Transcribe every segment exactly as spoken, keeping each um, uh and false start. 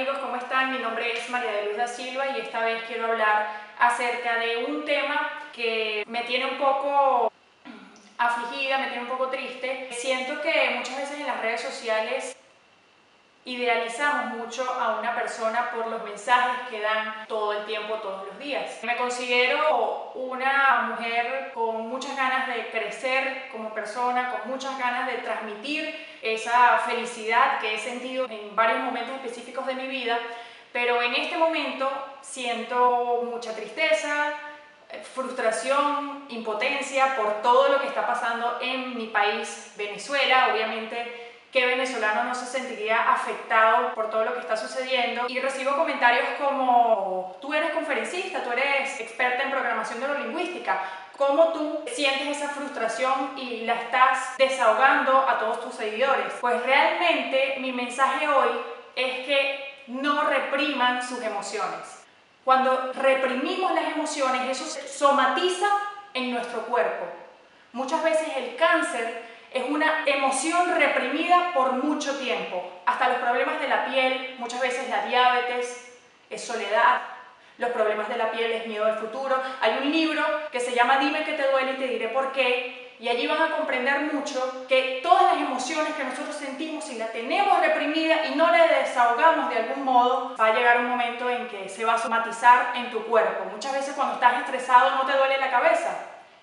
amigos, ¿cómo están? Mi nombre es María de Luz da Silva y esta vez quiero hablar acerca de un tema que me tiene un poco afligida, me tiene un poco triste. Siento que muchas veces en las redes sociales idealizamos mucho a una persona por los mensajes que dan todo el tiempo, todos los días. Me considero una mujer con muchas ganas de crecer como persona, con muchas ganas de transmitir esa felicidad que he sentido en varios momentos específicos de mi vida, pero en este momento siento mucha tristeza, frustración, impotencia por todo lo que está pasando en mi país, Venezuela. Obviamente, ¿qué venezolano no se sentiría afectado por todo lo que está sucediendo? Y recibo comentarios como: tú eres conferencista, tú eres experta en programación neurolingüística, ¿cómo tú sientes esa frustración y la estás desahogando a todos tus seguidores? Pues realmente mi mensaje hoy es que no repriman sus emociones. Cuando reprimimos las emociones, eso se somatiza en nuestro cuerpo. Muchas veces el cáncer es una emoción reprimida por mucho tiempo. Hasta los problemas de la piel, muchas veces la diabetes, es soledad. Los problemas de la piel es miedo al futuro. Hay un libro que se llama Dime que te duele y te diré por qué. Y allí van a comprender mucho que todas las emociones que nosotros sentimos, si la tenemos reprimida y no la desahogamos de algún modo, va a llegar un momento en que se va a somatizar en tu cuerpo. Muchas veces cuando estás estresado no te duele la cabeza.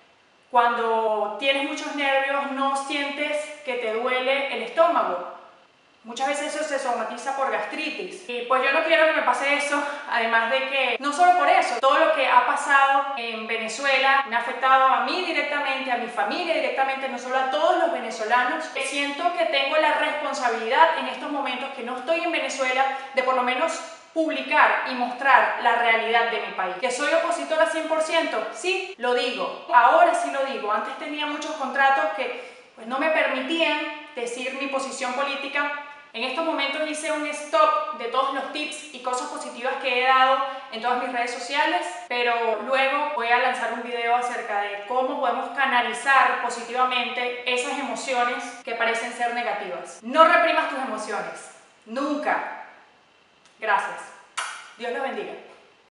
Cuando tienes muchos nervios no sientes que te duele el estómago. Muchas veces eso se somatiza por gastritis. Y pues yo no quiero que me pase eso, además de que no solo por eso, todo lo que ha pasado en Venezuela me ha afectado a mí directamente, a mi familia directamente, no solo a todos los venezolanos. Siento que tengo la responsabilidad en estos momentos que no estoy en Venezuela de por lo menos publicar y mostrar la realidad de mi país. ¿Que soy opositora cien por ciento? Sí, lo digo. Ahora sí lo digo. Antes tenía muchos contratos que pues, no me permitían decir mi posición política. En estos momentos hice un stop de todos los tips y cosas positivas que he dado en todas mis redes sociales, pero luego voy a lanzar un video acerca de cómo podemos canalizar positivamente esas emociones que parecen ser negativas. No reprimas tus emociones. Nunca. Gracias. Dios los bendiga.